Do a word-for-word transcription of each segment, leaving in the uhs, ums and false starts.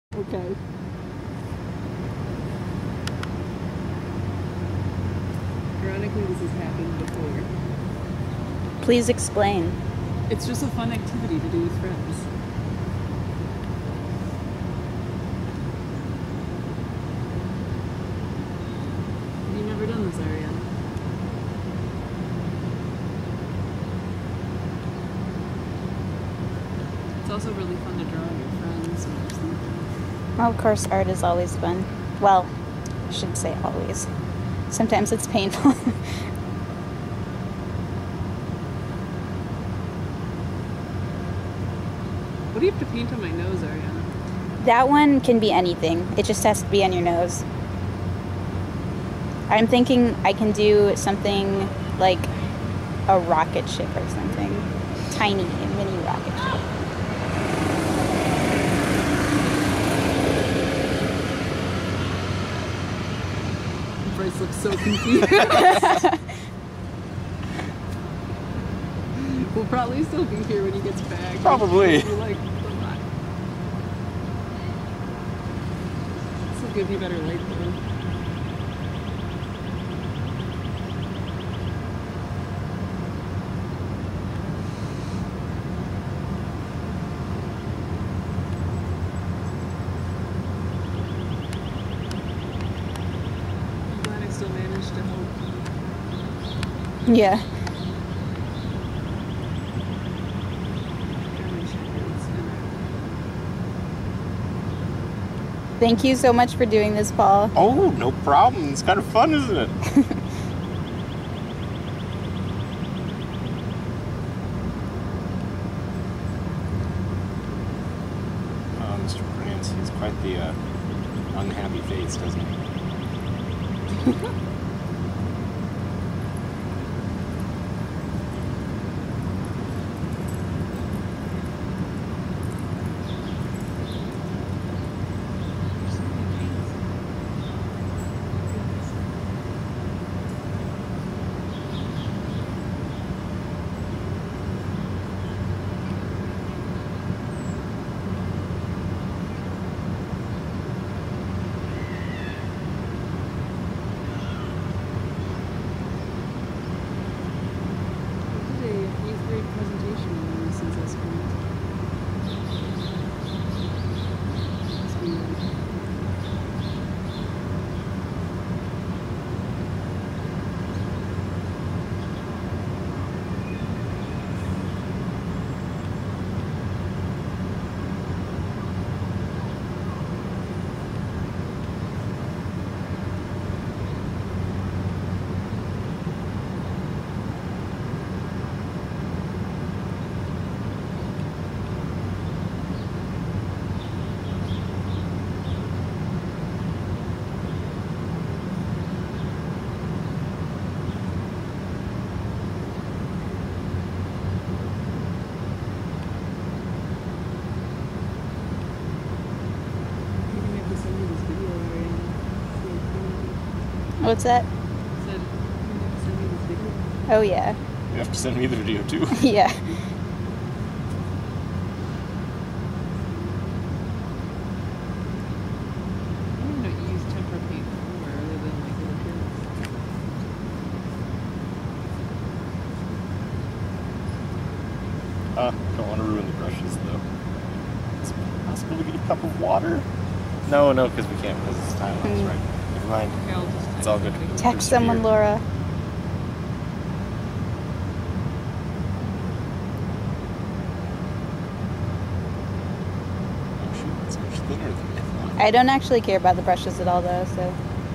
Okay. Ironically, this has happened before. Please explain. It's just a fun activity to do with friends. Have you never done this, Ariana? It's also really fun to draw with your friends when you're sleeping. Well, of course, art is always fun. Well, I shouldn't say always. Sometimes it's painful. What do you have to paint on my nose, Ariana? That one can be anything. It just has to be on your nose. I'm thinking I can do something like a rocket ship or something. Tiny, a mini rocket ship. Bryce looks so confused. We'll probably still be here when he gets back. Probably. We'll be like, this will give you better light though. I'm glad I still managed to help. Yeah. Thank you so much for doing this, Paul. Oh, no problem. It's kind of fun, isn't it? Oh, Mister Prince, he's quite the uh, unhappy face, doesn't he? Presentation on Ulysses this week. It's weird. What's that? Said, send me this video. Oh, yeah. You have to send me the video, too. Yeah. I don't even know what you use tempera paint for, other than like the appearance. Uh, don't want to ruin the brushes, though. Is it possible to get a cup of water? No, no, because we can't, because it's time lapse, Mm. right? Never mind. Okay, I'll just It's all good. Text someone, Laura. Oh, shoot, it's much thinner than I thought. I don't actually care about the brushes at all, though, so.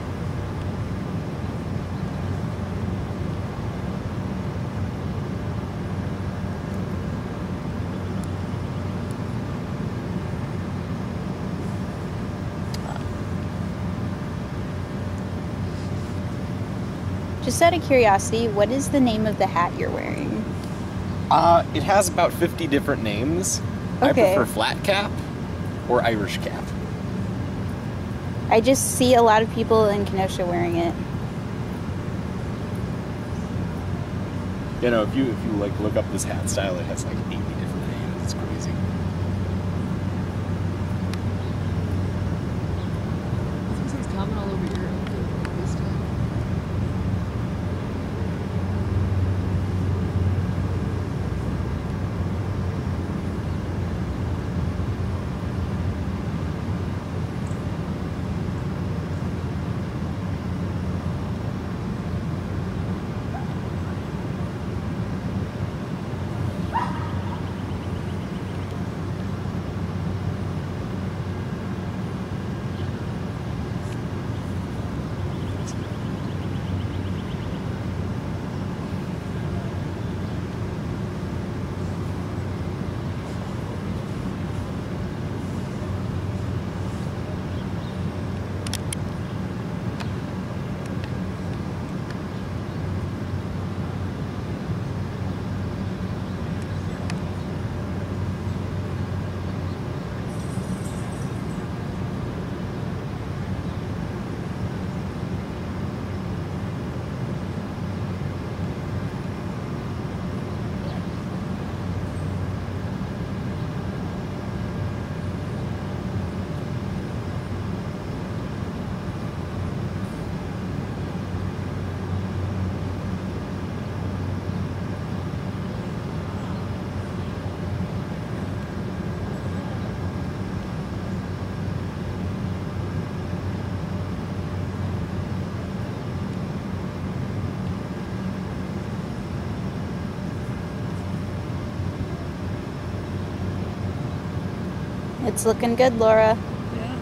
Just out of curiosity, what is the name of the hat you're wearing? Uh, it has about fifty different names. I Okay. prefer flat cap or Irish cap. I just see a lot of people in Kenosha wearing it. You know, if you if you like look up this hat style, it has like eighty different names. It's crazy. vomit all over your this time. It's looking good, Laura. Yeah.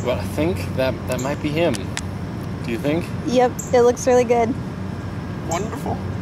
Well, I think that that might be him. Do you think? Yep, it looks really good. Wonderful.